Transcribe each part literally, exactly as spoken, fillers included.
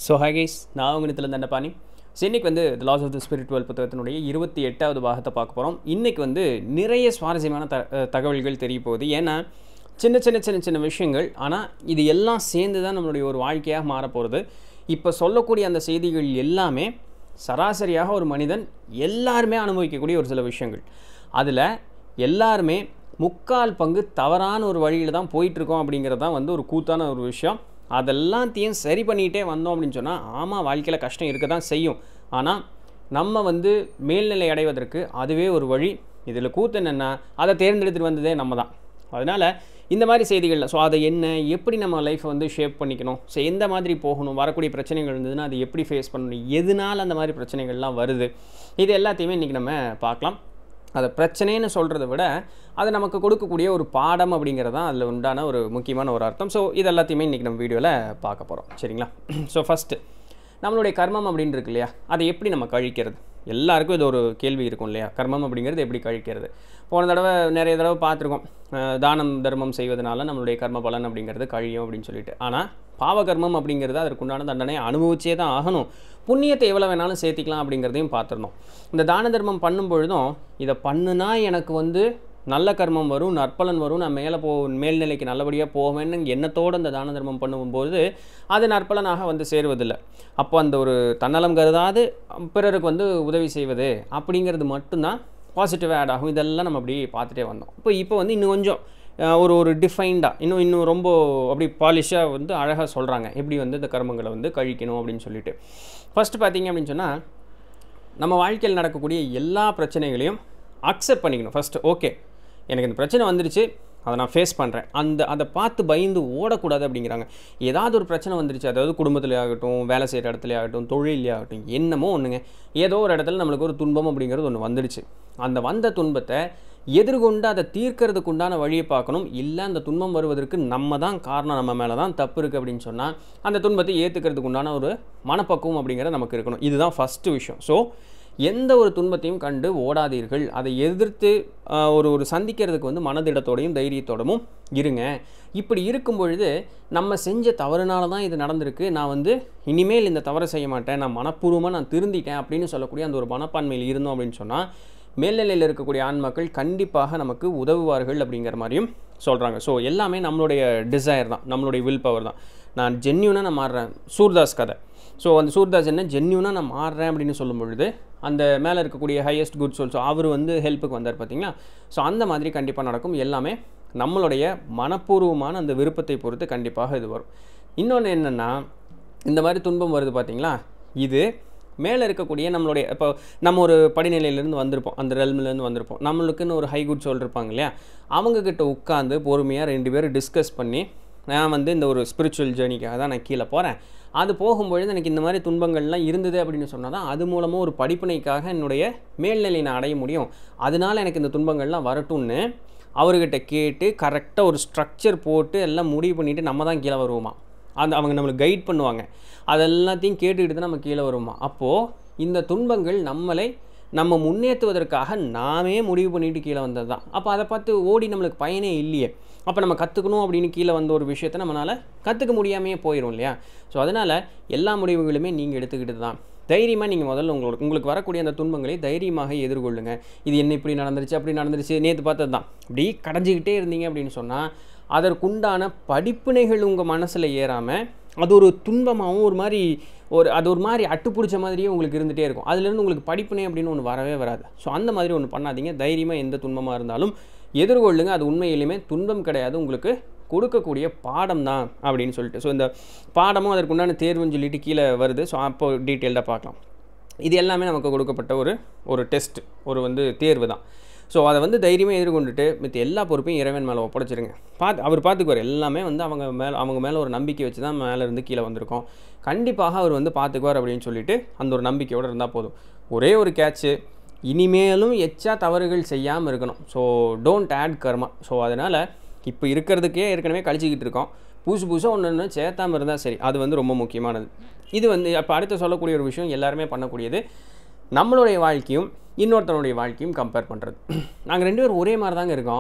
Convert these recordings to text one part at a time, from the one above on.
So hi guys, நான் உங்க Nithilan Dhandapani. இன்னைக்கு வந்து The Laws of the Spiritual புத்தகத்தினுடைய இருபத்தி எட்டாவது பாகத்தை பார்க்க போறோம். இன்னைக்கு வந்து நிறைய சுவாரஸ்யமான தகவல்கள் தெரிய போகுது. ஏன்னா சின்ன சின்ன சின்ன சின்ன விஷயங்கள் ஆனா இது எல்லாம் சேர்ந்து தான் நம்மளுடைய ஒரு வாழ்க்கையாக மாற போறது. இப்போ சொல்லக்கூடிய அந்த செய்திகள் எல்லாமே சராசரியாக ஒரு மனிதன் எல்லாரும் அனுபவிக்கக்கூடிய ஒரு சில விஷயங்கள். அதுல எல்லாரும் முக்கால் பங்கு தவறான ஒரு வழியில தான் போயிட்டு இருக்கோம் அப்படிங்கிறது தான் வந்து ஒரு கூத்தான ஒரு விஷயம். அதெல்லாத்தையும் சரி பண்ணிட்டே வந்தோம் அப்படின்னு சொன்னா ஆமா வாழ்க்கையில கஷ்டம் இருக்க தான் செய்யும். ஆனா நம்ம வந்து மேல்நிலை அடைவதற்கு அதுவே ஒரு வழி. இதுல கூத்து என்னன்னா அதை தேர்ந்தெடுத்து வந்ததே நம்ம தான். அதனால இந்த மாதிரி செய்திகள் சோ அதை என்ன எப்படி நம்ம லைஃப் வந்து ஷேப் பண்ணிக்கணும், சோ எந்த மாதிரி போகணும், வரக்கூடிய பிரச்சனைகள் இருந்ததுன்னா அதை எப்படி ஃபேஸ் பண்ணணும், எதனால அந்த மாதிரி பிரச்சனைகள்லாம் வருது, இது எல்லாத்தையுமே இன்னைக்கு நம்ம பார்க்கலாம். அது பிரச்சனைன்னு சொல்கிறத விட அது நமக்கு கொடுக்கக்கூடிய ஒரு பாடம் அப்படிங்கிறது தான் அதில் உண்டான ஒரு முக்கியமான ஒரு அர்த்தம். ஸோ இது எல்லாத்தையுமே இன்றைக்கி நம்ம வீடியோவில் பார்க்க போகிறோம். சரிங்களா? ஸோ ஃபஸ்ட்டு நம்மளுடைய கர்மம் அப்படின்னு இருக்கு இல்லையா, அதை எப்படி நம்ம கழிக்கிறது? எல்லாருக்கும் இது ஒரு கேள்வி இருக்கும் இல்லையா, கர்மம் அப்படிங்கிறது எப்படி கழிக்கிறது? போன தடவை நிறைய தடவை பார்த்துருக்கோம், தானம் தர்மம் செய்வதனால நம்மளுடைய கர்ம பலன் அப்படிங்கிறது கழியும் அப்படின்னு சொல்லிட்டு. ஆனால் பாவகர்மம் அப்படிங்கிறது அதற்குண்டான தண்டனை அனுபவிச்சே தான் ஆகணும். புண்ணியத்தை எவ்வளோ வேணாலும் சேர்த்திக்கலாம் அப்படிங்கிறதையும் பார்த்துடணும். இந்த தான தர்மம் பண்ணும் பொழுதும் இதை பண்ணுனா எனக்கு வந்து நல்ல கர்மம் வரும், நற்பலன் வரும், நான் மேலே போ மேல்நிலைக்கு நல்லபடியாக போவேன்னு எண்ணத்தோடு அந்த தான தர்மம் பண்ணும்போது அது நற்பலனாக வந்து சேருவதில்லை. அப்போ அந்த ஒரு தன்னலம் கருதாது பிறருக்கு வந்து உதவி செய்வது அப்படிங்கிறது மட்டும்தான் பாசிட்டிவாக ஆட் ஆகும். இதெல்லாம் நம்ம அப்படி பார்த்துட்டே வந்தோம். இப்போ இப்போ வந்து இன்னும் கொஞ்சம் ஒரு ஒரு டிஃபைன்டாக இன்னும் இன்னும் ரொம்ப அப்படி பாலிஷாக வந்து அழகாக சொல்கிறாங்க எப்படி வந்து இந்த கர்மங்களை வந்து கழிக்கணும் அப்படின்னு சொல்லிட்டு. ஃபஸ்ட்டு பார்த்தீங்க அப்படின்னு சொன்னால் நம்ம வாழ்க்கையில் நடக்கக்கூடிய எல்லா பிரச்சனைகளையும் அக்செப்ட் பண்ணிக்கணும். ஃபஸ்ட்டு ஓகே எனக்கு இந்த பிரச்சனை வந்துருச்சு, அதை நான் ஃபேஸ் பண்ணுறேன், அந்த அதை பார்த்து பயந்து ஓடக்கூடாது அப்படிங்கிறாங்க. ஏதாவது ஒரு பிரச்சனை வந்துருச்சு, அதாவது குடும்பத்திலே ஆகட்டும், வேலை செய்கிற இடத்துல ஆகட்டும், தொழிலே ஆகட்டும், என்னமோ ஒன்றுங்க, ஏதோ ஒரு இடத்துல நம்மளுக்கு ஒரு துன்பம் அப்படிங்கிறது ஒன்று வந்துடுச்சு. அந்த வந்த துன்பத்தை எதிர்கொண்டு அதை தீர்க்கிறதுக்கு உண்டான வழியை பார்க்கணும். இல்லை அந்த துன்பம் வருவதற்கு நம்ம தான் காரணம், நம்ம மேலே தான் தப்பு இருக்குது அப்படின்னு சொன்னால் அந்த துன்பத்தை ஏற்றுக்கிறதுக்கு உண்டான ஒரு மனப்பக்குவம் அப்படிங்கிறது நமக்கு இருக்கணும். இதுதான் ஃபஸ்ட்டு விஷயம். ஸோ எந்த ஒரு துன்பத்தையும் கண்டு ஓடாதீர்கள், அதை எதிர்த்து ஒரு ஒரு சந்திக்கிறதுக்கு வந்து மனதிடத்தோடையும் தைரியத்தோடவும் இருங்க. இப்படி இருக்கும் பொழுது நம்ம செஞ்ச தவறுனால தான் இது நடந்திருக்கு, நான் வந்து இனிமேல் இந்த தவறை செய்ய மாட்டேன், நான் மனப்பூர்வமாக நான் திருந்திட்டேன் அப்படின்னு சொல்லக்கூடிய அந்த ஒரு மனப்பான்மையில் இருந்தோம் அப்படின்னு சொன்னால் மேல்நிலையில் இருக்கக்கூடிய ஆண் மக்கள் கண்டிப்பாக நமக்கு உதவுவார்கள் அப்படிங்கிற மாதிரியும் சொல்கிறாங்க. ஸோ எல்லாமே நம்மளுடைய டிசைர் தான், நம்மளுடைய வில் பவர் தான். நான் ஜென்யூனாக நான் மாறுறேன், சூர்தாஸ் கதை. ஸோ அந்த சூர்தாஸ் என்ன ஜென்யூனாக நான் மாறுறேன் அப்படின்னு சொல்லும் பொழுது அந்த மேலே இருக்கக்கூடிய ஹையஸ்ட் குட் சோல், ஸோ அவர் வந்து ஹெல்ப்புக்கு வந்தார் பார்த்தீங்களா. ஸோ அந்த மாதிரி கண்டிப்பாக நடக்கும். எல்லாமே நம்மளுடைய மனப்பூர்வமான அந்த விருப்பத்தை பொறுத்து கண்டிப்பாக இது வரும். இன்னொன்று என்னென்னா இந்த மாதிரி துன்பம் வருது பார்த்தீங்களா, இது மேலே இருக்கக்கூடிய நம்மளுடைய இப்போ நம்ம ஒரு படிநிலையிலேருந்து வந்திருப்போம், அந்த ரெல்மிலேருந்து வந்திருப்போம், நம்மளுக்குன்னு ஒரு ஹை குட் சோல் இருப்பாங்க இல்லையா, அவங்கக்கிட்ட உட்காந்து பொறுமையாக ரெண்டு பேரும் டிஸ்கஸ் பண்ணி நான் வந்து இந்த ஒரு ஸ்பிரிச்சுவல் ஜேர்னிக்காக தான் நான் கீழே போகிறேன், அது போகும்பொழுது எனக்கு இந்த மாதிரி துன்பங்கள்லாம் இருந்தது அப்படின்னு சொன்னால் தான் அது மூலமாக ஒரு படிப்பினைக்காக என்னுடைய மேல்நிலை நான் அடைய முடியும், அதனால் எனக்கு இந்த துன்பங்கள்லாம் வரட்டும்னு அவர்கிட்ட கேட்டு கரெக்டாக ஒரு ஸ்ட்ரக்சர் போட்டு எல்லாம் முடிவு பண்ணிவிட்டு நம்ம தான் கீழே வருவோமா. அந்த அவங்க நம்மளுக்கு கைட் பண்ணுவாங்க, அதெல்லாத்தையும் கேட்டுக்கிட்டு தான் நம்ம கீழே வருவோமா. அப்போது இந்த துன்பங்கள் நம்மளை நம்ம முன்னேற்றுவதற்காக நாமே முடிவு பண்ணிட்டு கீழே வந்தது தான். அப்போ அதை பார்த்து ஓடி நம்மளுக்கு பயனே இல்லையே. அப்போ நம்ம கற்றுக்கணும் அப்படின்னு கீழே வந்த ஒரு விஷயத்தை நம்மளால் கற்றுக்க முடியாமையே போயிடும் இல்லையா. ஸோ அதனால் எல்லா முடிவுகளுமே நீங்கள் எடுத்துக்கிட்டு தான் தைரியமாக நீங்கள் முதல்ல உங்களுக்கு உங்களுக்கு வரக்கூடிய அந்த துன்பங்களை தைரியமாக எதிர்கொள்ளுங்க. இது என்ன இப்படி நடந்துருச்சு அப்படி நடந்துருச்சு நேற்று பார்த்தது தான் இப்படி கடைஞ்சிக்கிட்டே இருந்தீங்க அப்படின்னு சொன்னால் அதற்குண்டான படிப்பினைகள் உங்கள் மனசில் ஏறாமல் அது ஒரு துன்பமாகவும் ஒரு மாதிரி ஒரு அது ஒரு மாதிரி அட்டு பிடிச்ச மாதிரியே உங்களுக்கு இருந்துகிட்டே இருக்கும். அதுலேருந்து உங்களுக்கு படிப்பினை அப்படின்னு ஒன்று வரவே வராது. ஸோ அந்த மாதிரி ஒன்று பண்ணாதீங்க. தைரியமாக எந்த துன்பமாக இருந்தாலும் எதிர்கொள்ளுங்க. அது உண்மையிலுமே துன்பம் கிடையாது, உங்களுக்கு கொடுக்கக்கூடிய பாடம் தான் அப்படின்னு சொல்லிட்டு. ஸோ இந்த பாடமும் அதற்குண்டான தேர்வுன்னு சொல்லிட்டு கீழே வருது. ஸோ அப்போ டீட்டெயில்டாக பார்க்கலாம். இது எல்லாமே நமக்கு கொடுக்கப்பட்ட ஒரு ஒரு டெஸ்ட், ஒரு வந்து தேர்வு தான். ஸோ அதை வந்து தைரியமாக எதிர்கொண்டுட்டு மித்த எல்லா பொறுப்பையும் இறைவன் மேலே ஒப்படைச்சிருங்க. பார்த்து அவர் பார்த்துக்குவார். எல்லாமே வந்து அவங்க மேலே அவங்க மேலே ஒரு நம்பிக்கை வச்சு தான் மேலே இருந்து கீழே வந்திருக்கோம். கண்டிப்பாக அவர் வந்து பார்த்துக்குவார் அப்படின்னு சொல்லிட்டு அந்த ஒரு நம்பிக்கையோடு இருந்தால் போதும். ஒரே ஒரு கேட்ச்சு, இனிமேலும் எச்சா தவறுகள் செய்யாமல் இருக்கணும். So don't add karma. So அதனால் இப்போ இருக்கிறதுக்கே ஏற்கனவே கழிச்சிக்கிட்டு இருக்கோம், புதுசு புதுசாக ஒன்று ஒன்று சேர்த்தாமல் இருந்தால் சரி, அது வந்து ரொம்ப முக்கியமானது. இது வந்து இப்போ அடுத்து சொல்லக்கூடிய ஒரு விஷயம் எல்லாருமே பண்ணக்கூடியது, நம்மளுடைய வாழ்க்கையும் இன்னொருத்தனுடைய வாழ்க்கையும் கம்பேர் பண்ணுறது. நாங்கள் ரெண்டு பேரும் ஒரே மாதிரி தாங்க இருக்கோம்,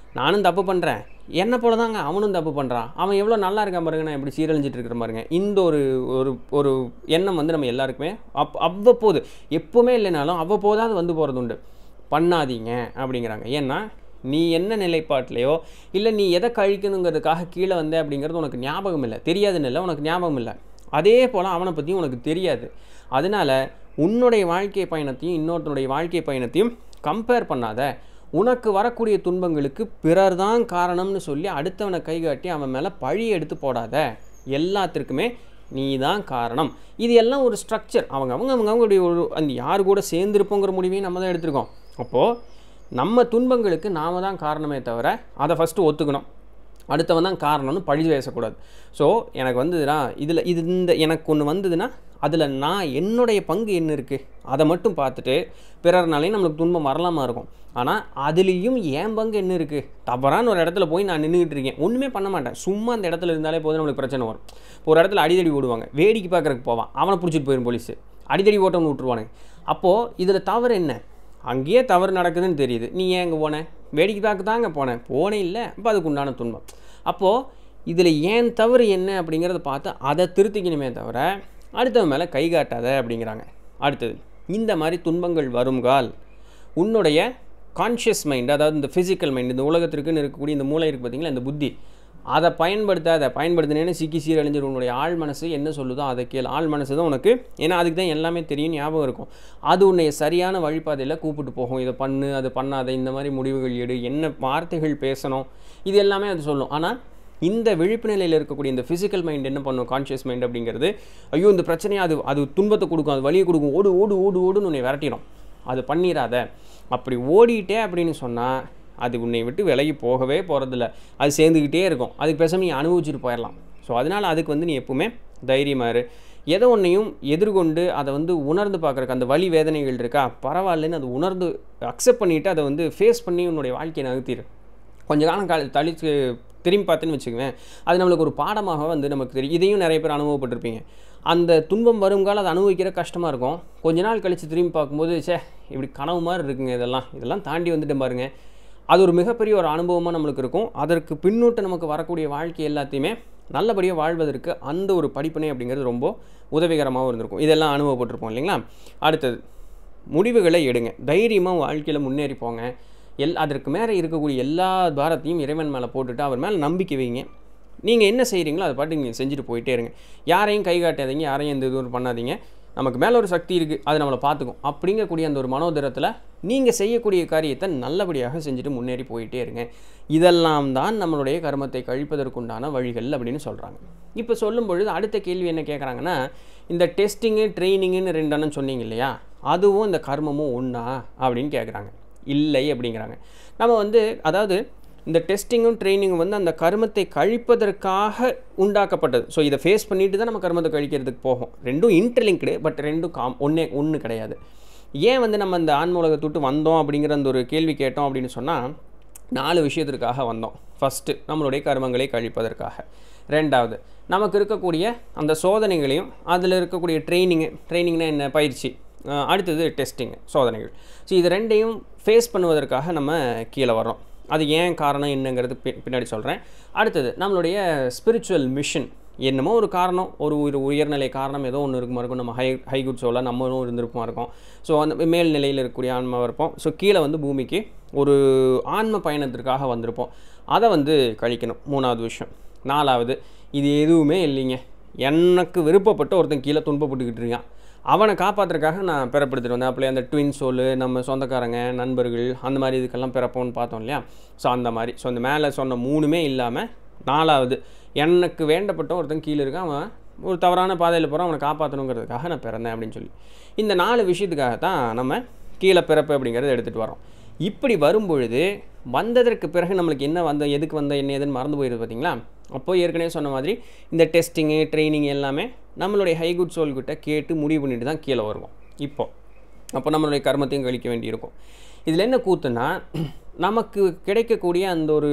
நானும் தப்பு பண்ணுறேன், என்ன போல தாங்க அவனும் தப்பு பண்ணுறான், அவன் எவ்வளோ நல்லா இருக்கான் பாருங்க, நான் எப்படி சீரழிஞ்சிட்டு இருக்கிற பாருங்க. இந்த ஒரு ஒரு ஒரு எண்ணம் வந்து நம்ம எல்லாருக்குமே அப் அவ்வப்போது எப்போவுமே இல்லைனாலும் அவ்வப்போதாவது வந்து போகிறது உண்டு. பண்ணாதீங்க அப்படிங்கிறாங்க. ஏன்னா நீ என்ன நிலைப்பாட்டிலையோ இல்லை நீ எதை கழிக்கணுங்கிறதுக்காக கீழே வந்த அப்படிங்கிறது உனக்கு ஞாபகம் இல்லை, தெரியாதுன்னு இல்லை, உனக்கு ஞாபகம் இல்லை. அதே போல் அவனை பற்றியும் உனக்கு தெரியாது. அதனால் உன்னுடைய வாழ்க்கை பயணத்தையும் இன்னொருத்தனுடைய வாழ்க்கை பயணத்தையும் கம்பேர் பண்ணாத. உனக்கு வரக்கூடிய துன்பங்களுக்கு பிறர் தான் காரணம்னு சொல்லி அடுத்தவனை கைகாட்டி அவன் மேலே பழி எடுத்து போடாத. எல்லாத்திற்குமே நீ தான் காரணம். இது எல்லாம் ஒரு ஸ்ட்ரக்சர். அவங்க அவங்க அவங்க அவங்களுடைய ஒரு அந்த யார் கூட சேர்ந்துருப்போங்கிற முடிவையும் நம்ம தான் எடுத்துருக்கோம். அப்போது நம்ம துன்பங்களுக்கு நாம் தான் காரணமே தவிர அதை ஃபஸ்ட்டு ஒத்துக்கணும். அடுத்தவன் தான் காரணம்னு பழி பேசக்கூடாது. ஸோ எனக்கு வந்ததுன்னா இதில் இது இந்த எனக்கு ஒன்று வந்ததுன்னா அதில் நான் என்னுடைய பங்கு என்ன இருக்குது அதை மட்டும் பார்த்துட்டு பிறர்னாலையும் நம்மளுக்கு துன்பம் வரலாமா இருக்கும். ஆனால் அதுலேயும் என் பங்கு என்ன இருக்குது, தவறான ஒரு இடத்துல போய் நான் நின்றுக்கிட்டு இருக்கேன், ஒன்றுமே பண்ண மாட்டேன், சும்மா அந்த இடத்துல இருந்தாலே போதும் நம்மளுக்கு பிரச்சனை வரும். இப்போ ஒரு இடத்துல அடிதடி ஓடுவாங்க, வேடிக்கை பார்க்குறதுக்கு போவான், அவனை பிடிச்சிட்டு போயிடும் போலீஸு, அடிதடி ஓட்டம்னு விட்டுருவானுங்க. அப்போது இதில் தவறு என்ன, அங்கேயே தவறு நடக்குதுன்னு தெரியுது, நீ ஏன் அங்கே போனேன், வேடிக்கை பார்க்க தாங்க போனேன், போனே இல்லை, அப்போ அதுக்கு உண்டான துன்பம். அப்போது இதில் ஏன் தவறு என்ன அப்படிங்கிறத பார்த்து அதை திருத்திக்கணுமே தவிர அடுத்தவன் மேலே கை காட்டாத அப்படிங்கிறாங்க. அடுத்தது, இந்த மாதிரி துன்பங்கள் வருங்கால் உன்னுடைய கான்ஷியஸ் மைண்ட், அதாவது இந்த ஃபிசிக்கல் மைண்ட், இந்த உலகத்திற்குன்னு இருக்கக்கூடிய இந்த மூளை இருக்குது பார்த்திங்களா, இந்த புத்தி, அதை பயன்படுத்தாத. பயன்படுத்தினேன்னு சிக்கி சீரழிஞ்சிடும். உன்னுடைய ஆள் மனசு என்ன சொல்லுதோ அதை கேள். ஆள் மனசு தான் உனக்கு, ஏன்னா அதுக்கு தான் எல்லாமே தெரியும், ஞாபகம் இருக்கும். அது உன்னை சரியான வழிபாதையில் கூப்பிட்டு போகும். இதை பண்ணு, அதை பண்ணாத, இந்த மாதிரி முடிவுகள் எடு, என்ன வார்த்தைகள் பேசணும், இது எல்லாமே அது சொல்லும். ஆனால் இந்த விழிப்பு நிலையில் இருக்கக்கூடிய இந்த ஃபிசிக்கல் மைண்ட் என்ன பண்ணும், கான்ஷியஸ் மைண்ட் அப்படிங்கிறது, ஐயோ இந்த பிரச்சனையை அது அது துன்பத்தை கொடுக்கும், அது வலியை கொடுக்கும், ஓடு ஓடு ஓடு ஓடுன்னு உன்னை விரட்டிடும். அது பண்ணிடாத. அப்படி ஓடிட்டே அப்படின்னு சொன்னால் அது உன்னை விட்டு விலகி போகவே போகிறதில்ல, அது சேர்ந்துக்கிட்டே இருக்கும். அதுக்கு பேசாமல் நீ அனுபவிச்சுட்டு போயிடலாம். ஸோ அதனால் அதுக்கு வந்து நீ எப்பவுமே தைரியமாக இரு. எதை ஒன்றையும் எதிர்கொண்டு அதை வந்து உணர்ந்து பார்க்குறக்கு, அந்த வலி வேதனைகள் இருக்கா, பரவாயில்லன்னு அது உணர்ந்து அக்செப்ட் பண்ணிவிட்டு அதை வந்து ஃபேஸ் பண்ணி உன்னுடைய வாழ்க்கையை நகர்த்திடு. கொஞ்ச காலம் கால தளித்து திரும்பி பார்த்துன்னு வச்சுக்குவேன், அது நம்மளுக்கு ஒரு பாடமாக வந்து நமக்கு தெரியும். இதையும் நிறைய பேர் அனுபவப்பட்டிருப்பீங்க. அந்த துன்பம் வருங்கால அதை அனுபவிக்கிற கஷ்டமாக இருக்கும். கொஞ்ச நாள் கழித்து திரும்பி பார்க்கும்போது சே இப்படி கனவு மாதிரி இருக்குங்க, இதெல்லாம் இதெல்லாம் தாண்டி வந்துட்டு பாருங்கள், அது ஒரு மிகப்பெரிய ஒரு அனுபவமாக நம்மளுக்கு இருக்கும். அதற்கு பின்னூட்ட நமக்கு வரக்கூடிய வாழ்க்கை எல்லாத்தையுமே நல்லபடியாக வாழ்வதற்கு அந்த ஒரு படிப்பினை அப்படிங்கிறது ரொம்ப உதவிகரமாகவும் இருந்திருக்கும். இதெல்லாம் அனுபவப்பட்டிருப்போம் இல்லைங்களா. அடுத்தது, முடிவுகளை எடுங்க, தைரியமாக வாழ்க்கையில் முன்னேறி போங்க. எல் அதற்கு மேலே இருக்கக்கூடிய எல்லா பாரத்தையும் இறைவன் மேலே போட்டுட்டு அவர் மேலே நம்பிக்கை வைங்க. நீங்கள் என்ன செய்கிறீங்களோ அதை பாட்டு நீங்கள் செஞ்சுட்டு போயிட்டே இருங்க. யாரையும் கை காட்டாதீங்க, யாரையும் எந்த இதுவும் பண்ணாதீங்க. நமக்கு மேலே ஒரு சக்தி இருக்குது, அது நம்மளை பார்த்துக்கும் அப்படிங்கக்கூடிய அந்த ஒரு மனோதரத்தில் நீங்கள் செய்யக்கூடிய காரியத்தை நல்லபடியாக செஞ்சுட்டு முன்னேறி போயிட்டே இருங்க. இதெல்லாம் தான் நம்மளுடைய கர்மத்தை கழிப்பதற்குண்டான வழிகள் அப்படின்னு சொல்கிறாங்க. இப்போ சொல்லும் பொழுது அடுத்த கேள்வி என்ன கேட்குறாங்கன்னா, இந்த டெஸ்டிங்கு ட்ரைனிங்குன்னு ரெண்டன்னு சொன்னீங்க இல்லையா, அதுவும் இந்த கர்மமும் ஒன்றா அப்படின்னு கேட்குறாங்க. இல்லை அப்படிங்கிறாங்க. நம்ம வந்து அதாவது இந்த டெஸ்டிங்கும் ட்ரைனிங்கும் வந்து அந்த கர்மத்தை கழிப்பதற்காக உண்டாக்கப்பட்டது. ஸோ இதை ஃபேஸ் பண்ணிட்டு தான் நம்ம கர்மத்தை கழிக்கிறதுக்கு போகும். ரெண்டும் இன்டர்லிங்க்டு, பட் ரெண்டும் காம் ஒன்றே ஒன்று கிடையாது. ஏன் வந்து நம்ம இந்த ஆன்ம உலகத்தை விட்டு வந்தோம் அப்படிங்கிற அந்த ஒரு கேள்வி கேட்டோம் அப்படின்னு சொன்னால், நாலு விஷயத்திற்காக வந்தோம். ஃபஸ்ட்டு நம்மளுடைய கர்மங்களை கழிப்பதற்காக. ரெண்டாவது, நமக்கு இருக்கக்கூடிய அந்த சோதனைகளையும் அதில் இருக்கக்கூடிய ட்ரைனிங்கு, ட்ரைனிங்னா என்ன, பயிற்சி. அடுத்தது டெஸ்டிங், சோதனைகள். ஸோ இது ரெண்டையும் ஃபேஸ் பண்ணுவதற்காக நம்ம கீழே வரோம். அது ஏன் காரணம் என்னங்கிறது பி பின்னாடி சொல்கிறேன். அடுத்தது, நம்மளுடைய ஸ்பிரிச்சுவல் மிஷன், என்னமோ ஒரு காரணம், ஒரு ஒரு உயர்நிலை காரணம் ஏதோ ஒன்று இருக்குமா இருக்கும். நம்ம ஹை ஹை குட் சோலாக நம்மளும் இருந்திருக்குமா இருக்கும். ஸோ அந்த மேல் நிலையில் இருக்கக்கூடிய ஆன்மாவாக இருப்போம். ஸோ கீழே வந்து பூமிக்கு ஒரு ஆன்ம பயணத்திற்காக வந்திருப்போம். அதை வந்து கழிக்கணும், மூணாவது விஷயம். நாலாவது, இது எதுவுமே இல்லைங்க, எனக்கு விருப்பப்பட்ட ஒருத்தன் கீழே துன்பப்பட்டுக்கிட்டு இருக்கான், அவனை காப்பாற்றுறதுக்காக நான் பிறப்படுத்திட்டு வந்தேன். அப்படியே அந்த ட்வின் சோலு, நம்ம சொந்தக்காரங்க, நண்பர்கள், அந்த மாதிரி இதுக்கெல்லாம் பிறப்போன்னு பார்த்தோம் இல்லையா. ஸோ அந்த மாதிரி, ஸோ அந்த மேலே சொன்ன மூணுமே இல்லாமல் நாலாவது, எனக்கு வேண்டப்பட்ட ஒருத்தன் கீழே இருக்கான், அவன் ஒரு தவறான பாதையில் போகிறான், அவனை காப்பாற்றணுங்கிறதுக்காக நான் பிறந்தேன் அப்படின்னு சொல்லி இந்த நாலு விஷயத்துக்காக தான் நம்ம கீழே பிறப்பு அப்படிங்கிறத எடுத்துகிட்டு வரோம். இப்படி வரும்பொழுது வந்ததற்கு பிறகு நம்மளுக்கு என்ன வந்த, எதுக்கு வந்த, என்ன ஏதுன்னு மறந்து போயிடுது பார்த்தீங்களா. அப்போது ஏற்கனவே சொன்ன மாதிரி இந்த டெஸ்டிங்கு ட்ரைனிங் எல்லாமே நம்மளுடைய ஹை குட் சோல்கிட்ட கேட்டு முடிவு பண்ணிட்டு தான் கீழே வருவோம். இப்போது அப்போ நம்மளுடைய கர்மத்தையும் கழிக்க வேண்டியிருக்கும். இதில் என்ன கூத்துன்னா, நமக்கு கிடைக்கக்கூடிய அந்த ஒரு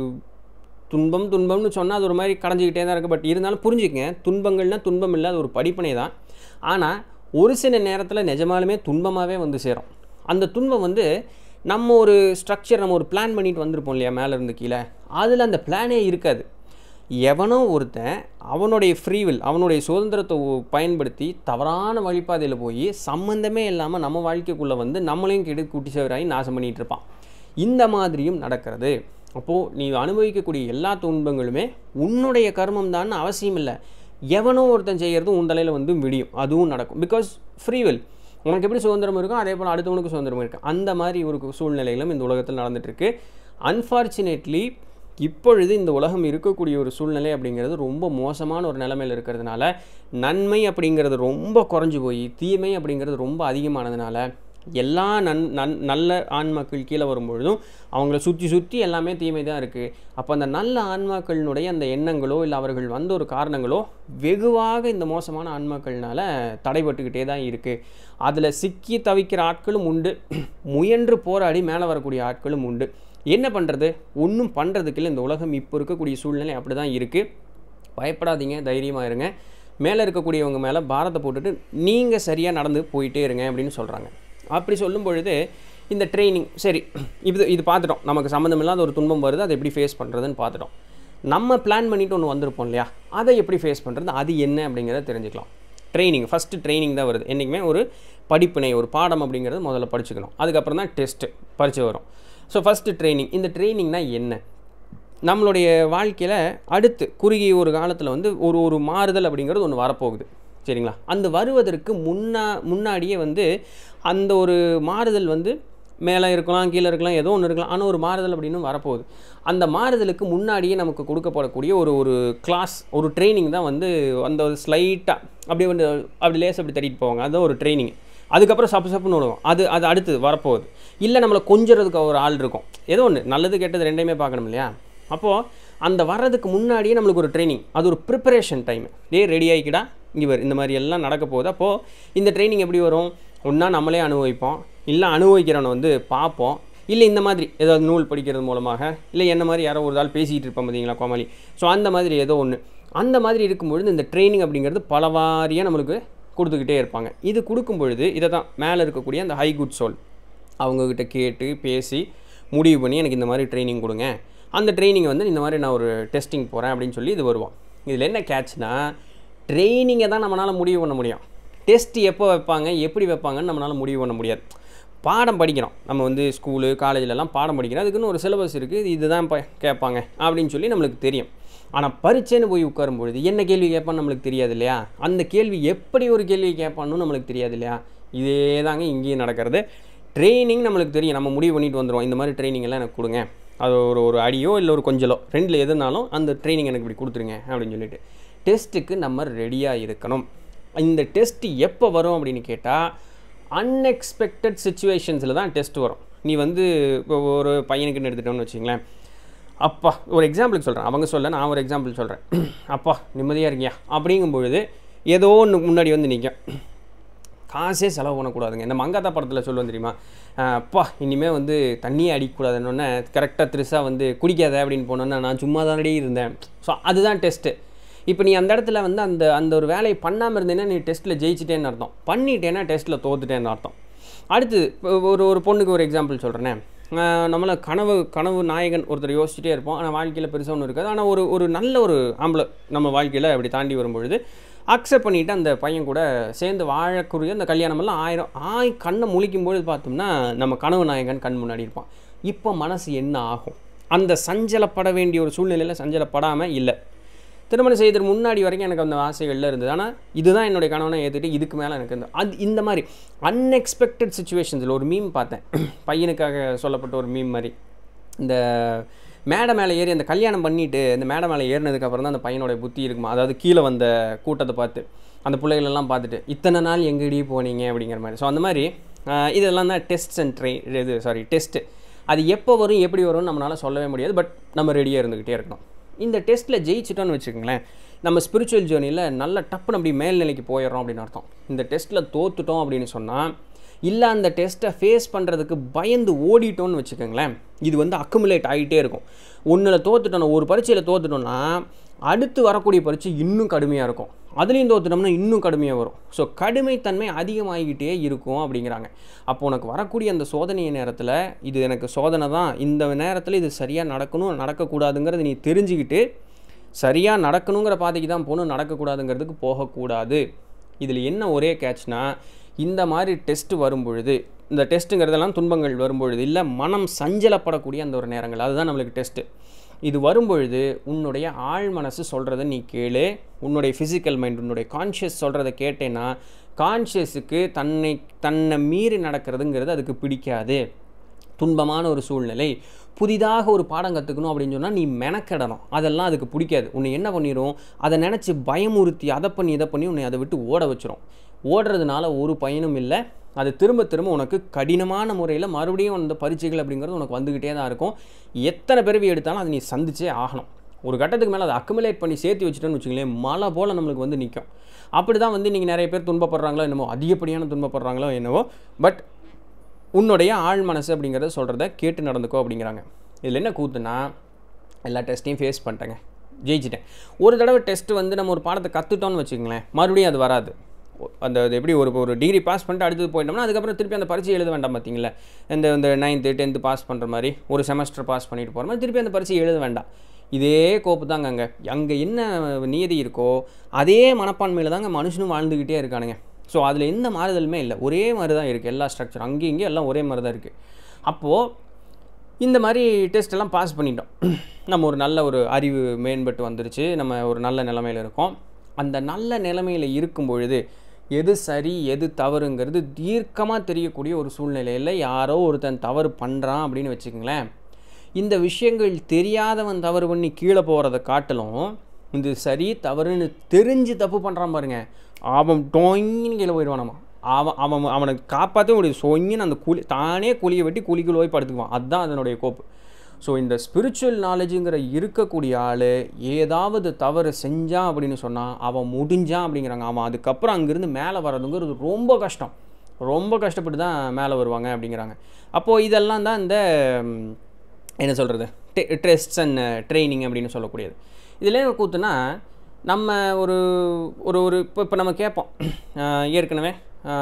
துன்பம் துன்பம்னு சொன்னால் அது ஒரு மாதிரி கடைஞ்சிக்கிட்டே தான் இருக்குது. பட் இருந்தாலும் புரிஞ்சுக்கங்க, துன்பங்கள்னால் துன்பம் இல்லை, அது ஒரு படிப்பினை தான். ஆனால் ஒரு சில நேரத்தில் நிஜமாலுமே துன்பமாகவே வந்து சேரும். அந்த துன்பம் வந்து நம்ம ஒரு ஸ்ட்ரக்சர் நம்ம ஒரு பிளான் பண்ணிட்டு வந்திருப்போம் இல்லையா மேலே இருந்து கீழே, அதில் அந்த பிளானே இருக்காது. எவனோ ஒருத்தன் அவனுடைய ஃப்ரீவில் அவனுடைய சுதந்திரத்தை பயன்படுத்தி தவறான வழிபாதையில் போய் சம்மந்தமே இல்லாமல் நம்ம வாழ்க்கைக்குள்ளே வந்து நம்மளையும் கெடு கூட்டி சேவராகி நாசம் பண்ணிகிட்டு இருப்பான். இந்த மாதிரியும் நடக்கிறது. அப்போது நீ அனுபவிக்கக்கூடிய எல்லா துன்பங்களுமே உன்னுடைய கர்மம் தான் அவசியம் இல்லை. எவனோ ஒருத்தன் செய்கிறதும் உன் தலையில் வந்து விடியும், அதுவும் நடக்கும். பிகாஸ் ஃப்ரீவில் உனக்கு எப்படி சுதந்திரம் இருக்கும் அதே போல் அடுத்தவனுக்கு சுதந்திரம் இருக்குது. அந்த மாதிரி ஒரு சூழ்நிலைகளும் இந்த உலகத்தில் நடந்துகிட்ருக்கு. அன்ஃபார்ச்சுனேட்லி இப்பொழுது இந்த உலகம் இருக்கக்கூடிய ஒரு சூழ்நிலை அப்படிங்கிறது ரொம்ப மோசமான ஒரு நிலைமையில் இருக்கிறதுனால நன்மை அப்படிங்கிறது ரொம்ப குறைஞ்சி போய் தீமை அப்படிங்கிறது ரொம்ப அதிகமானதுனால எல்லா நன் நன் நல்ல ஆன்மாக்கள் கீழே வரும்பொழுதும் அவங்கள சுற்றி சுற்றி எல்லாமே தீமை தான் இருக்குது. அப்போ அந்த நல்ல ஆன்மாக்களினுடைய அந்த எண்ணங்களோ இல்லை அவர்கள் வந்த ஒரு காரணங்களோ வெகுவாக இந்த மோசமான ஆன்மாக்கள்னால தடைபட்டுக்கிட்டே தான் இருக்குது. அதில் சிக்கி தவிக்கிற ஆட்களும் உண்டு, முயன்று போராடி மேலே வரக்கூடிய ஆட்களும் உண்டு. என்ன பண்ணுறது? ஒன்றும் பண்ணுறதுக்கு இல்லை. இந்த உலகம் இப்போ இருக்கக்கூடிய சூழ்நிலை அப்படி தான் இருக்குது. பயப்படாதீங்க, தைரியமாக இருங்க. மேலே இருக்கக்கூடியவங்க மேலே பாரத்தை போட்டுட்டு நீங்கள் சரியாக நடந்து போயிட்டே இருங்க அப்படின்னு சொல்கிறாங்க. அப்படி சொல்லும் பொழுது இந்த ட்ரைனிங் சரி இது இது பார்த்துட்டோம். நமக்கு சம்மந்தம் இல்லாத ஒரு துன்பம் வருது, அதை எப்படி ஃபேஸ் பண்ணுறதுன்னு பார்த்துட்டோம். நம்ம பிளான் பண்ணிவிட்டு ஒன்று வந்திருப்போம் இல்லையா, அதை எப்படி ஃபேஸ் பண்ணுறது, அது என்ன அப்படிங்கிறத தெரிஞ்சுக்கலாம். ட்ரைனிங் ஃபஸ்ட்டு ட்ரைனிங் தான் வருது. என்றைக்குமே ஒரு படிப்பினை ஒரு பாடம் அப்படிங்கிறது முதல்ல படிச்சுக்கணும். அதுக்கப்புறம் தான் டெஸ்ட்டு பரீட்சை வரும். So first training. இந்த ட்ரைனிங்னா என்ன? நம்மளுடைய வாழ்க்கையில் அடுத்து குறுகிய ஒரு காலத்தில் வந்து ஒரு ஒரு மாறுதல் அப்படிங்கிறது ஒன்று வரப்போகுது, சரிங்களா? அந்த வருவதற்கு முன்னா முன்னாடியே வந்து அந்த ஒரு மாறுதல் வந்து மேலே இருக்கலாம், கீழே இருக்கலாம், ஏதோ ஒன்று இருக்கலாம், ஆனால் ஒரு மாறுதல் அப்படின்னு வரப்போகுது. அந்த மாறுதலுக்கு முன்னாடியே நமக்கு கொடுக்கப்படக்கூடிய ஒரு ஒரு கிளாஸ் ஒரு ட்ரைனிங் தான் வந்து அந்த ஒரு ஸ்லைட்டாக அப்படியே வந்து அப்படி லேஸ் அப்படி தட்டிட்டு போவாங்க. அதுதான் ஒரு ட்ரைனிங். அதுக்கப்புறம் சப்பு சப்புன்னு விடுவோம். அது அது அடுத்து வரப்போகுது. இல்லை நம்மளை கொஞ்சறதுக்கு ஒரு ஆள் இருக்கும், ஏதோ ஒன்று நல்லது கெட்டது ரெண்டையுமே பார்க்கணும் இல்லையா? அப்போது அந்த வர்றதுக்கு முன்னாடியே நம்மளுக்கு ஒரு ட்ரைனிங், அது ஒரு ப்ரிப்பரேஷன் டைம். டே ரெடி ஆகிக்கிடா இங்கே வரும், இந்த மாதிரி எல்லாம் நடக்க போகுது. அப்போது இந்த ட்ரைனிங் எப்படி வரும்? ஒன்றா நம்மளே அனுபவிப்போம், இல்லை அனுபவிக்கிறவனை வந்து பார்ப்போம், இல்லை இந்த மாதிரி ஏதாவது நூல் படிக்கிறது மூலமாக, இல்லை என்ன மாதிரி யாரோ ஒரு ஆள் பேசிகிட்டு இருப்போம் பார்த்தீங்களா கோமாளி. ஸோ அந்த மாதிரி ஏதோ ஒன்று அந்த மாதிரி இருக்கும்பொழுது இந்த ட்ரைனிங் அப்படிங்கிறது பல வாரியாக நம்மளுக்கு கொடுத்துக்கிட்டே இருப்பாங்க. இது கொடுக்கும் பொழுது இதை தான் மேலே இருக்கக்கூடிய அந்த ஹை குட் சோல் அவங்கக்கிட்ட கேட்டு பேசி முடிவு பண்ணி எனக்கு இந்த மாதிரி ட்ரைனிங் கொடுங்க, அந்த ட்ரைனிங்கை வந்து இந்த மாதிரி நான் ஒரு டெஸ்டிங் போகிறேன் அப்படின்னு சொல்லி இது வருவோம். இதில் என்ன கேட்ச்னா, ட்ரைனிங்கை தான் நம்மளால் முடிவு பண்ண முடியும். டெஸ்ட் எப்போ வைப்பாங்க எப்படி வைப்பாங்கன்னு நம்மளால் முடிவு பண்ண முடியாது. பாடம் படிக்கிறோம், நம்ம வந்து ஸ்கூலு காலேஜிலலாம் பாடம் படிக்கிறோம், அதுக்குன்னு ஒரு சிலபஸ் இருக்குது, இதுதான் இப்போ கேட்பாங்க அப்படின்னு சொல்லி நம்மளுக்கு தெரியும். ஆனால் பரீட்சைன்னு போய் உட்காரும்பொழுது என்ன கேள்வி கேட்பான்னு நம்மளுக்கு தெரியாது இல்லையா? அந்த கேள்வி எப்படி ஒரு கேள்வி கேட்பான்னு நம்மளுக்கு தெரியாது இல்லையா? இதே தாங்க இங்கேயும் நடக்கிறது. ட்ரைனிங் நம்மளுக்கு தெரியும், நம்ம முடிவு பண்ணிட்டு வந்துடுவோம் இந்த மாதிரி ட்ரைனிங் எல்லாம் எனக்கு கொடுங்க, அது ஒரு ஒரு அடியோ இல்லை ஒரு கொஞ்சலோ ரெண்டில் எதுனாலும் அந்த ட்ரைனிங் எனக்கு இப்படி கொடுத்துருங்க அப்படின்னு சொல்லிட்டு டெஸ்ட்டுக்கு நம்ம ரெடியாக இருக்கணும். இந்த டெஸ்ட்டு எப்போ வரும் அப்படின்னு கேட்டால் அன்எக்ஸ்பெக்டட் சுச்சுவேஷன்ஸில் தான் டெஸ்ட் வரும். நீ வந்து இப்போ ஒரு பையனுக்குன்னு எடுத்துட்டோன்னு வச்சிங்களேன், அப்பா ஒரு எக்ஸாம்பிளுக்கு சொல்கிறேன், அவங்க சொல்ல நான் ஒரு எக்ஸாம்பிள் சொல்கிறேன். அப்பா நிம்மதியாக இருக்கியா அப்படிங்கும்பொழுது ஏதோ ஒன்று முன்னாடி வந்து நிற்கும், காசே செலவு பண்ணக்கூடாதுங்க. இந்த மங்காத்தா படத்தில் சொல்லுவோம் தெரியுமா, அப்பா இனிமேல் வந்து தண்ணியே அடிக்கக்கூடாதுன்னொன்னே கரெக்டாக த்ரிஷா வந்து குடிக்காத அப்படின்னு போனோன்னா நான் சும்மா தானே இருந்தேன். ஸோ அதுதான் டெஸ்ட்டு. இப்போ நீ அந்த இடத்துல வந்து அந்த அந்த ஒரு வேலையை பண்ணாமல் இருந்தேன்னா நீ டெஸ்ட்டில் ஜெயிச்சிட்டேன்னு அர்த்தம், பண்ணிட்டேன்னா டெஸ்ட்டில் தோத்துட்டேன்னு அர்த்தம். அடுத்து ஒரு ஒரு பொண்ணுக்கு ஒரு எக்ஸாம்பிள் சொல்கிறேனே, நம்மளை கனவு கனவு நாயகன் ஒருத்தர் யோசிச்சுட்டே இருப்போம், ஆனால் வாழ்க்கையில் பெருசாக ஒன்று இருக்காது. ஆனால் ஒரு ஒரு நல்ல ஒரு ஆம்பளை நம்ம வாழ்க்கையில் அப்படி தாண்டி வரும்பொழுது அக்செப்ட் பண்ணிவிட்டு அந்த பையன் கூட சேர்ந்து வாழக்கூடிய அந்த கல்யாணமெல்லாம் ஆயிரம் ஆய் கண்ணை முழிக்கும்பொழுது பார்த்தோம்னா நம்ம கனவு நாயகன் கண் முன்னாடி இருப்பான். இப்போ மனசு என்ன ஆகும்? அந்த சஞ்சலப்பட வேண்டிய ஒரு சூழ்நிலையில் சஞ்சலப்படாமல் இல்லை, திருமணம் செய்யறதுக்கு முன்னாடி வரைக்கும் எனக்கு அந்த ஆசைகளில் இருந்தது, ஆனால் இதுதான் என்னுடைய கணவனை ஏற்றுட்டு இதுக்கு மேலே எனக்கு இந்த அது இந்த மாதிரி அன்எக்ஸ்பெக்டட் சுச்சுவேஷன்ஸில் ஒரு மீம் பார்த்தேன், பையனுக்காக சொல்லப்பட்ட ஒரு மீம் மாதிரி. இந்த மேடை மேலே ஏறி அந்த கல்யாணம் பண்ணிவிட்டு இந்த மேடை மேலே ஏறினதுக்கப்புறம் தான் அந்த பையனோட புத்தி இருக்குமா, அதாவது கீழே வந்த கூட்டத்தை பார்த்து அந்த பிள்ளைகளெல்லாம் பார்த்துட்டு இத்தனை நாள் எங்கடி போனீங்க அப்படிங்கிற மாதிரி. ஸோ அந்த மாதிரி இதெல்லாம் தான் டெஸ்ட் அண்ட் ட்ரை இது சாரி டெஸ்ட்டு. அது எப்போ வரும் எப்படி வரும்னு நம்மளால் சொல்லவே முடியாது, பட் நம்ம ரெடியாக இருந்துக்கிட்டே இருக்கணும். இந்த டெஸ்ட்டில் ஜெயிச்சிட்டோன்னு வச்சுக்கோங்களேன், நம்ம ஸ்பிரிச்சுவல் ஜேர்னியில் நல்ல டப்புன்னு அப்படி மேல்நிலைக்கு போயிடுறோம் அப்படின்னு அர்த்தம். இந்த டெஸ்ட்டில் தோத்துட்டோம் அப்படின்னு சொன்னால், இல்லை அந்த டெஸ்ட்டை ஃபேஸ் பண்ணுறதுக்கு பயந்து ஓடிட்டோன்னு வச்சுக்கோங்களேன், இது வந்து அக்குமுலேட் ஆகிட்டே இருக்கும். ஒன்றில் தோத்துட்டோம், ஒரு பரீட்சையில் தோத்துட்டோம்னா அடுத்து வரக்கூடிய பரீட்சை இன்னும் கடுமையாக இருக்கும், அதுலேயும் தோத்துட்டோம்னா இன்னும் கடுமையாக வரும். ஸோ கடுமைத்தன்மை அதிகமாகிக்கிட்டே இருக்கும் அப்படிங்கிறாங்க. அப்போ உனக்கு வரக்கூடிய அந்த சோதனை நேரத்தில் இது எனக்கு சோதனை தான், இந்த நேரத்தில் இது சரியாக நடக்கணும் நடக்கக்கூடாதுங்கிறது நீ தெரிஞ்சுக்கிட்டு சரியாக நடக்கணுங்கிற பாதைக்கு தான் போகணும், நடக்கக்கூடாதுங்கிறதுக்கு போகக்கூடாது. இதில் என்ன ஒரே கேட்ச்னா, இந்த மாதிரி டெஸ்ட்டு வரும்பொழுது, இந்த டெஸ்ட்டுங்கிறதெல்லாம் துன்பங்கள் வரும்பொழுது இல்லை மனம் சஞ்சலப்படக்கூடிய அந்த ஒரு நேரங்கள், அதுதான் நம்மளுக்கு டெஸ்ட்டு. இது வரும்பொழுது உன்னுடைய ஆழ் மனசு சொல்கிறத நீ கேளு. உன்னுடைய ஃபிசிக்கல் மைண்ட், உன்னுடைய கான்ஷியஸ் சொல்கிறத கேட்டேன்னா கான்ஷியஸுக்கு தன்னை தன்னை மீறி நடக்கிறதுங்கிறது அதுக்கு பிடிக்காது. துன்பமான ஒரு சூழ்நிலை, புதிதாக ஒரு பாடம் கற்றுக்கணும் அப்படின்னு சொன்னால் நீ மெனக்கெடணும், அதெல்லாம் அதுக்கு பிடிக்காது. உன்னை என்ன பண்ணிடும், அதை நினச்சி பயமுறுத்தி அதை பண்ணி இதை பண்ணி உன்னை அதை விட்டு ஓட வச்சிரும். ஓடுறதுனால ஒரு பயனும் இல்லை. அது திரும்ப திரும்ப உனக்கு கடினமான முறையில் மறுபடியும் அந்த பரீட்சைகள் அப்படிங்கிறது உனக்கு வந்துக்கிட்டே தான் இருக்கும். எத்தனை பிறவி எடுத்தாலும் அதை நீ சந்திச்சே ஆகணும். ஒரு கட்டத்துக்கு மேலே அதை அக்குமுலேட் பண்ணி சேர்த்து வச்சுட்டோன்னு வச்சுங்களேன், மழை போல் நம்மளுக்கு வந்து நிற்கும். அப்படி தான் வந்து இன்றைக்கி நிறைய பேர் துன்பப்படுறாங்களோ என்னவோ, அதிகப்படியான துன்பப்படுறாங்களோ என்னவோ, பட் உன்னுடைய ஆழ் மனசு அப்படிங்கிறத சொல்கிறத கேட்டு நடந்துக்கோ அப்படிங்கிறாங்க. இதில் என்ன கூத்துனா, எல்லா டெஸ்ட்டையும் ஃபேஸ் பண்ணிட்டேங்க, ஜெயிச்சிட்டேன். ஒரு தடவை டெஸ்ட்டு வந்து நம்ம ஒரு பாடத்தை கற்றுட்டோன்னு வச்சுக்கங்களேன், மறுபடியும் அது வராது. அந்த எப்படி ஒரு ஒரு டிகிரி பாஸ் பண்ணிட்டு அடுத்தது போயிட்டோம்னா அதுக்கப்புறம் திருப்பி அந்த பரீட்சை எழுத வேண்டாம். பார்த்தீங்களா, இந்த இந்த நைன்த்து டென்த்து பாஸ் பண்ணுற மாதிரி ஒரு செமஸ்டர் பாஸ் பண்ணிட்டு போகிற மாதிரி திருப்பி அந்த பரீட்சை எழுத வேண்டாம். இதே கோப்பு தாங்க அங்கே அங்கே என்ன நியதி இருக்கோ அதே மனப்பான்மையில் தாங்க மனுஷனும் வாழ்ந்துக்கிட்டே இருக்கானுங்க. ஸோ அதில் எந்த மாறுதலுமே இல்லை, ஒரே மாதிரி தான் இருக்குது எல்லா ஸ்ட்ரக்சர், அங்கேயும் இங்கேயும் எல்லாம் ஒரே மாதிரி தான் இருக்குது. அப்போது இந்த மாதிரி டெஸ்ட்டெல்லாம் பாஸ் பண்ணிட்டோம், நம்ம ஒரு நல்ல ஒரு அறிவு மேம்பட்டு வந்துருச்சு, நம்ம ஒரு நல்ல நிலைமையில் இருக்கோம். அந்த நல்ல நிலைமையில் இருக்கும் பொழுது எது சரி எது தவறுங்கிறது தீர்க்கமாக தெரியக்கூடிய ஒரு சூழ்நிலையில் யாரோ ஒருத்தன் தவறு பண்ணுறான் அப்படின்னு வச்சுக்கோங்களேன், இந்த விஷயங்கள் தெரியாதவன் தவறு பண்ணி கீழே போகிறத காட்டிலும் இந்த சரி தவறுன்னு தெரிஞ்சு தப்பு பண்ணுறான் பாருங்க, அவன் டொங்கின்னு கீழே போயிடுவானாமா. அவன் அவன் அவனை காப்பாற்ற முடியும், சொங்கின்னு அந்த குழி தானே குழியை வெட்டி குழிக்குள்ள போய் படுத்துக்குவான். அதுதான் அதனுடைய கோப்பு. ஸோ இந்த ஸ்பிரிச்சுவல் நாலேஜுங்கிற இருக்கக்கூடிய ஆள் ஏதாவது தவறு செஞ்சான் அப்படின்னு சொன்னால் அவன் முடிஞ்சான் அப்படிங்கிறாங்க. அவன் அதுக்கப்புறம் அங்கேருந்து மேலே வர்றதுங்கிறது ரொம்ப கஷ்டம், ரொம்ப கஷ்டப்பட்டு தான் மேலே வருவாங்க அப்படிங்கிறாங்க. அப்போது இதெல்லாம் தான் இந்த என்ன சொல்கிறது டெ டெஸ்ட்ஸ் அண்ட் ட்ரைனிங் அப்படின்னு சொல்லக்கூடியது. இதில் என்ன கூத்துனா, நம்ம ஒரு ஒரு ஒரு இப்போ இப்போ நம்ம கேட்போம் ஏற்கனவே,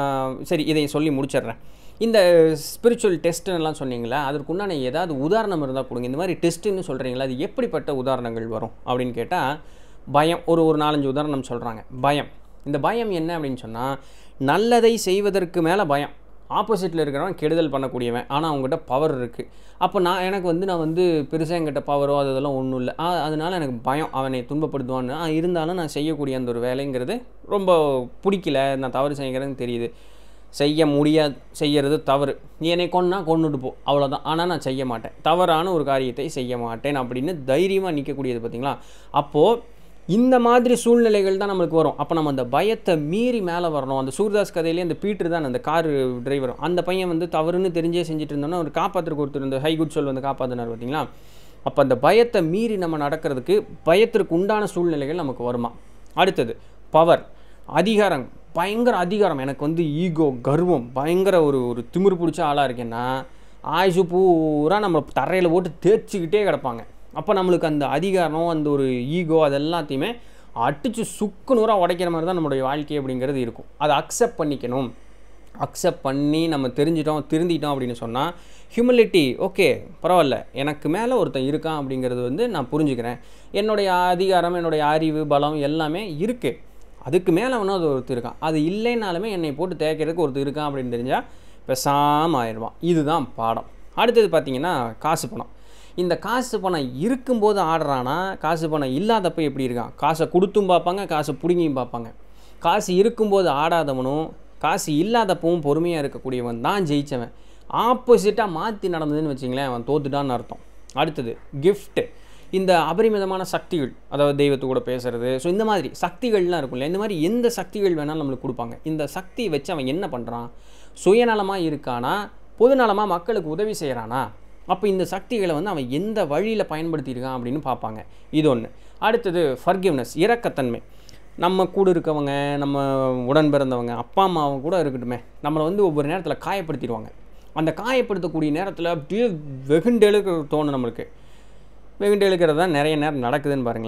சரி இதை சொல்லி முடிச்சிடுறேன். இந்த ஸ்பிரிச்சுவல் டெஸ்ட்டுன்னெல்லாம் சொன்னீங்களா, அதற்கு உண்டான ஏதாவது உதாரணம் இருந்தால் கொடுங்க. இந்த மாதிரி டெஸ்ட்டுன்னு சொல்கிறீங்களா, அது எப்படிப்பட்ட உதாரணங்கள் வரும் அப்படின்னு கேட்டால், பயம் ஒரு ஒரு நாலஞ்சு உதாரணம் சொல்கிறாங்க. பயம், இந்த பயம் என்ன அப்படின்னு சொன்னால், நல்லதை செய்வதற்கு மேலே பயம். ஆப்போசிட்டில் இருக்கிறவன் கெடுதல் பண்ணக்கூடியவன், ஆனால் அவங்ககிட்ட பவர் இருக்குது. அப்போ நான் எனக்கு வந்து நான் வந்து பெருசாக என்கிட்ட பவரோ அது இதெல்லாம் ஒன்றும் இல்லை, அதனால் எனக்கு பயம், அவனை துன்பப்படுத்துவான்னு. இருந்தாலும் நான் செய்யக்கூடிய அந்த ஒரு வேலைங்கிறது ரொம்ப பிடிக்கல, நான் தவறு செய்கிறதுன்னு தெரியுது, செய்ய முடியாது, செய்கிறது தவறு, நீ என்னை கொன்னா கொண்டுட்டு போ அவ்வளோதான், ஆனால் நான் செய்ய மாட்டேன், தவறான ஒரு காரியத்தை செய்ய மாட்டேன் அப்படின்னு தைரியமாக நிற்கக்கூடியது பார்த்தீங்களா. அப்போது இந்த மாதிரி சூழ்நிலைகள் தான் நம்மளுக்கு வரும். அப்போ நம்ம அந்த பயத்தை மீறி மேலே வரணும். அந்த சூர்தாஸ் கதையிலே அந்த பீட்ரு தான் அந்த கார் டிரைவர், அந்த பையன் வந்து தவறுன்னு தெரிஞ்சே செஞ்சுட்டு இருந்தோம்னா அவர் காப்பாற்றுறதுக்கு ஒருத்தர் இந்த ஹை குட் சொல் வந்து காப்பாற்றினார் பார்த்தீங்களா. அப்போ அந்த பயத்தை மீறி நம்ம நடக்கிறதுக்கு பயத்திற்கு உண்டான சூழ்நிலைகள் நமக்கு வருமா. அடுத்தது பவர், அதிகாரம், பயங்கர அதிகாரம், எனக்கு வந்து ஈகோ கர்வம் பயங்கர ஒரு ஒரு திமிரு பிடிச்ச ஆளாக இருக்கேன்னா ஆயுசு பூரா நம்ம தரையில் போட்டு தேய்ச்சிக்கிட்டே கிடப்பாங்க. அப்போ நம்மளுக்கு அந்த அதிகாரம் அந்த ஒரு ஈகோ அது எல்லாத்தையுமே அடித்து சுக்கு நூறாக உடைக்கிற மாதிரி தான் நம்மளுடைய வாழ்க்கை அப்படிங்கிறது இருக்கும். அதை அக்செப்ட் பண்ணிக்கணும். அக்செப்ட் பண்ணி நம்ம தெரிஞ்சிட்டோம் திருந்திட்டோம் அப்படின்னு சொன்னால் ஹியூமிலிட்டி, ஓகே பரவாயில்ல, எனக்கு மேலே ஒருத்தன் இருக்கான் அப்படிங்கிறது வந்து நான் புரிஞ்சுக்கிறேன், என்னுடைய அதிகாரம் என்னுடைய அறிவு பலம் எல்லாமே இருக்குது, அதுக்கு மேலே அவனும் அது ஒருத்தர் இருக்கான், அது இல்லைனாலுமே என்னை போட்டு தேய்க்கிறதுக்கு ஒருத்தர் இருக்கான் அப்படின்னு தெரிஞ்சால் பேசாமல் ஆயிடுவான். இதுதான் பாடம். அடுத்தது பார்த்திங்கன்னா காசு பணம். இந்த காசு பணம் இருக்கும்போது ஆடுறானா, காசு பணம் இல்லாதப்போ எப்படி இருக்கான். காசை கொடுத்தும் பார்ப்பாங்க, காசை பிடுங்கியும் பார்ப்பாங்க. காசு இருக்கும்போது ஆடாதவனும் காசு இல்லாதப்பவும் பொறுமையாக இருக்கக்கூடியவன் தான் ஜெயித்தவன். ஆப்போசிட்டாக மாற்றி நடந்ததுன்னு வச்சிங்களேன், அவன் தோத்துட்டான்னு அர்த்தம். அடுத்தது கிஃப்ட்டு, இந்த அபரிமிதமான சக்திகள், அதாவது தெய்வத்து கூட பேசுகிறது, ஸோ இந்த மாதிரி சக்திகள்லாம் இருக்கும்ல, இந்த மாதிரி எந்த சக்திகள் வேணாலும் நம்மளுக்கு கொடுப்பாங்க. இந்த சக்தியை வச்சு அவன் என்ன பண்ணுறான், சுயநலமாக இருக்கானா, பொதுநலமாக மக்களுக்கு உதவி செய்கிறானா, அப்போ இந்த சக்திகளை வந்து அவன் எந்த வழியில் பயன்படுத்தியிருக்கான் அப்படின்னு பார்ப்பாங்க. இது ஒன்று. அடுத்தது ஃபர்கிவ்னஸ், இரக்கத்தன்மை. நம்ம கூட இருக்கவங்க, நம்ம உடன் பிறந்தவங்க, அப்பா அம்மாவும் கூட இருக்கட்டுமே, நம்மளை வந்து ஒவ்வொரு நேரத்தில் காயப்படுத்திடுவாங்க. அந்த காயப்படுத்தக்கூடிய நேரத்தில் அப்படியே வெகுண்டெழுக்க தோணும் நம்மளுக்கு. வெகுண்டு எழுக்கிறது தான் நிறைய நேரம் நடக்குதுன்னு பாருங்களேன்.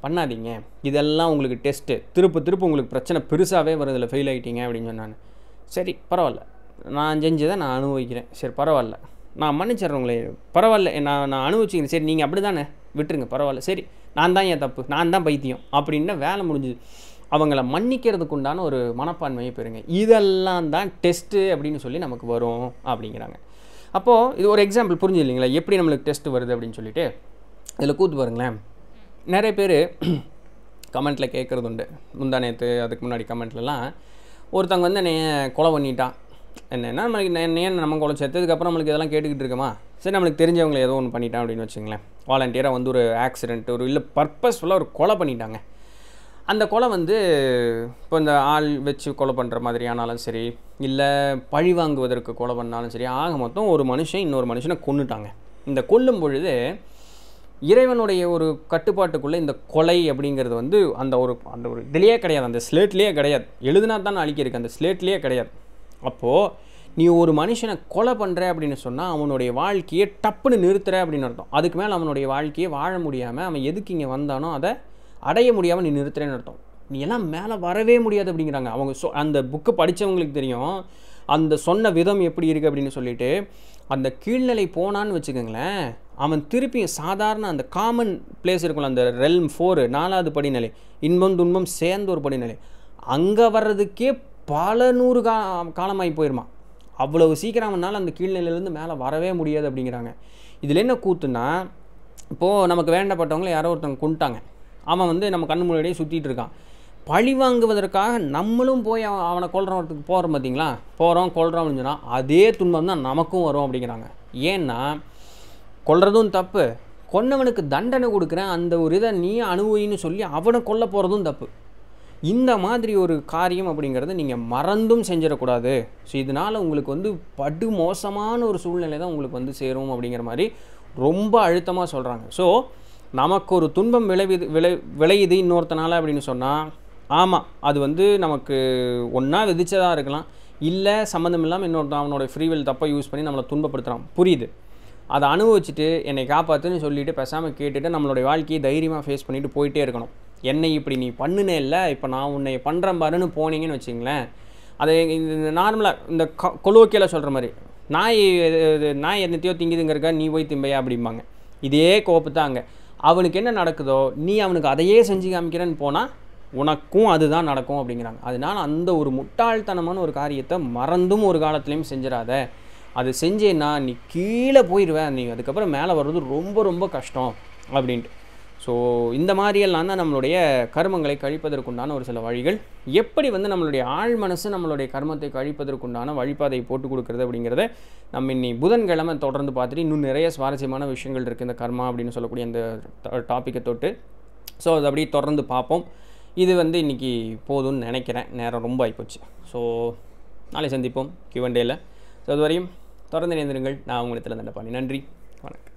பண்ணாதீங்க, இதெல்லாம் உங்களுக்கு டெஸ்ட்டு, திருப்பு திருப்பு உங்களுக்கு பிரச்சனை பெருசாகவே வரும், இதில் ஃபெயில் ஆகிட்டீங்க அப்படின்னு சொன்னான். சரி பரவாயில்ல, நான் செஞ்சதை நான் அனுபவிக்கிறேன், சரி பரவாயில்ல, நான் மன்னிச்சிட்றேங்களே, பரவாயில்ல, நான் நான் அனுபவிச்சிக்கிறேன், சரி நீங்கள் அப்படி தானே விட்டுருங்க, பரவாயில்ல, சரி நான் தான் என் தப்பு, நான் தான் பைத்தியம் அப்படின்னா வேலை முடிஞ்சுது. அவங்கள மன்னிக்கிறதுக்கு உண்டான ஒரு மனப்பான்மையை பெறுங்க. இதெல்லாம் தான் டெஸ்ட்டு அப்படின்னு சொல்லி நமக்கு வரும் அப்படிங்கிறாங்க. அப்போது இது ஒரு எக்ஸாம்பிள் புரிஞ்சு இல்லைங்களா, எப்படி நம்மளுக்கு டெஸ்ட் வருது அப்படின்னு சொல்லிட்டு. இதில் கூத்து பாருங்களேன், நிறைய பேர் கமெண்ட்டில் கேட்குறது உண்டு. முந்தா நேற்று அதுக்கு முன்னாடி கமெண்ட்லலாம் ஒருத்தவங்க வந்து என்னைய கொலை பண்ணிட்டான், என்னென்னா நம்மளுக்கு ஏன் நம்ம கொலை சேர்த்ததுக்கப்புறம் நம்மளுக்கு இதெல்லாம் கேட்டுக்கிட்டு இருக்கோமா, சரி நம்மளுக்கு தெரிஞ்சவங்களை ஏதோ ஒன்று பண்ணிட்டான் அப்படின்னு வச்சுங்களேன். வாலண்டியராக வந்து ஒரு ஆக்சிடென்ட், ஒரு இல்லை பர்பஸ்ஃபுல்லாக ஒரு கொலை பண்ணிட்டாங்க. அந்த கொலை வந்து இப்போ இந்த ஆள் வச்சு கொலை பண்ணுற மாதிரி ஆனாலும் சரி, இல்லை பழி வாங்குவதற்கு கொலை பண்ணாலும் சரி, ஆக மொத்தம் ஒரு மனுஷன் இன்னொரு மனுஷனை கொன்னுட்டாங்க. இந்த கொல்லும் பொழுது இறைவனுடைய ஒரு கட்டுப்பாட்டுக்குள்ளே இந்த கொலை அப்படிங்கிறது வந்து அந்த ஒரு அந்த ஒரு இதுலேயே கிடையாது, அந்த ஸ்லேட்லேயே கிடையாது. எழுதுனா தான் அழிக்கிருக்கு, அந்த ஸ்லேட்லேயே கிடையாது. அப்போது நீ ஒரு மனுஷனை கொலை பண்ணுற அப்படின்னு சொன்னால் அவனுடைய வாழ்க்கையை டப்புன்னு நிறுத்துற அப்படின்னு அர்த்தம். அதுக்கு மேலே அவனுடைய வாழ்க்கையை வாழ முடியாமல் அவன் எதுக்கு இங்கே வந்தானோ அதை அடைய முடியாமல் நீ நிறுத்துறேன்னு அர்த்தம். நீ எல்லாம் மேலே வரவே முடியாது அப்படிங்கிறாங்க. அவங்க சொ அந்த புக்கு படித்தவங்களுக்கு தெரியும் அந்த சொன்ன விதம் எப்படி இருக்குது அப்படின்னு சொல்லிட்டு. அந்த கீழ்நிலை போனான்னு வச்சுக்கோங்களேன், அவன் திருப்பி சாதாரண அந்த காமன் பிளேஸ் இருக்கும்ல, அந்த ரெல்ம் ஃபோரு நாலாவது படிநிலை, இன்பம் துன்பம் சேர்ந்த ஒரு படிநிலை, அங்கே வர்றதுக்கே பல நூறு கா காலமாகி போயிருமா. அவ்வளவு சீக்கிரம் அவனால் அந்த கீழ்நிலையிலேருந்து மேலே வரவே முடியாது அப்படிங்கிறாங்க. இதில் என்ன கூத்துன்னா, இப்போது நமக்கு வேண்டப்பட்டவங்கள யாரோ ஒருத்தவங்க கொண்டுட்டாங்க, அவன் வந்து நம்ம கண்ணு முன்னாடியே சுற்றிட்டு இருக்கான். பழி வாங்குவதற்காக நம்மளும் போய் அவன் அவனை கொல்றவத்துக்கு போகிறோம் பார்த்தீங்களா, போகிறோம் கொல்றோம் அப்படின்னு சொன்னால் அதே துன்பம் தான் நமக்கும் வரும் அப்படிங்கிறாங்க. ஏன்னா கொல்றதும் தப்பு, கொன்னவனுக்கு தண்டனை கொடுக்குறேன் அந்த ஒரு இதை நீ அனுபவின்னு சொல்லி அவனை கொல்ல போகிறதும் தப்பு. இந்த மாதிரி ஒரு காரியம் அப்படிங்கிறது நீங்கள் மறந்தும் செஞ்சிடக்கூடாது. ஸோ இதனால் உங்களுக்கு வந்து படு மோசமான ஒரு சூழ்நிலை தான் உங்களுக்கு வந்து சேரும் அப்படிங்கிற மாதிரி ரொம்ப அழுத்தமாக சொல்கிறாங்க. ஸோ நமக்கு ஒரு துன்பம் விளைவிது விளை விளையுது இன்னொருத்தனால அப்படின்னு சொன்னால், ஆமாம் அது வந்து நமக்கு ஒன்றா விதிச்சதாக இருக்கலாம், இல்லை சம்மந்தம் இல்லாமல் இன்னொருத்தன் அவனோட ஃப்ரீவில் தப்பை யூஸ் பண்ணி நம்மளை துன்பப்படுத்துகிறான், புரியுது. அதை அனுபவிச்சுட்டு என்னை காப்பாற்றுன்னு சொல்லிவிட்டு பேசாமல் கேட்டுட்டு நம்மளுடைய வாழ்க்கையை தைரியமாக ஃபேஸ் பண்ணிவிட்டு போயிட்டே இருக்கணும். என்னை இப்படி நீ பண்ணுனே இல்லை, இப்போ நான் உன்னை பண்ணுறேன் பாருன்னு போனீங்கன்னு வச்சிங்களேன், அதை இந்த நார்மலாக இந்த கொலோக்கியில் சொல்கிற மாதிரி நாய் நாய் என்னத்தையோ திங்குதுங்கிறக்கா நீ போய் திம்பையா அப்படிம்பாங்க. இதே கோப்பு தான் அங்கே. அவனுக்கு என்ன நடக்குதோ நீ அவனுக்கு அதையே செஞ்சு காமிக்கிறேன்னு போனால் உனக்கும் அதுதான் நடக்கும் அப்படிங்கிறாங்க. அதனால் அந்த ஒரு முட்டாள்தனமான ஒரு காரியத்தை மறந்தும் ஒரு காலத்துலேயும் செஞ்சிடாத. அது செஞ்சேன்னா நீ கீழே போயிடுவேன், நீ அதுக்கப்புறம் மேலே வர்றது ரொம்ப ரொம்ப கஷ்டம் அப்படின்ட்டு. ஸோ இந்த மாதிரியெல்லாம் தான் நம்மளுடைய கர்மங்களை கழிப்பதற்குண்டான ஒரு சில வழிகள். எப்படி வந்து நம்மளுடைய ஆழ் மனசு நம்மளுடைய கர்மத்தை கழிப்பதற்குண்டான வழிபாதை போட்டு கொடுக்குறது அப்படிங்கிறத நம்ம இன்னி புதன்கிழமை தொடர்ந்து பார்த்துட்டு இன்னும் நிறைய சுவாரஸ்யமான விஷயங்கள் இருக்குது இந்த கர்மா அப்படின்னு சொல்லக்கூடிய அந்த டாப்பிக்கை தொட்டு. ஸோ அது அப்படியே தொடர்ந்து பார்ப்போம். இது வந்து இன்றைக்கி போதும்னு நினைக்கிறேன், நேரம் ரொம்ப ஆகிப்போச்சு. ஸோ நாளை சந்திப்போம் கியூ அண்ட் ஏல. ஸோ அதுவரையும் தொடர்ந்து இணைந்திருங்கள். நான் உங்கள் நித்திலன் தண்டபாணி. நன்றி, வணக்கம்.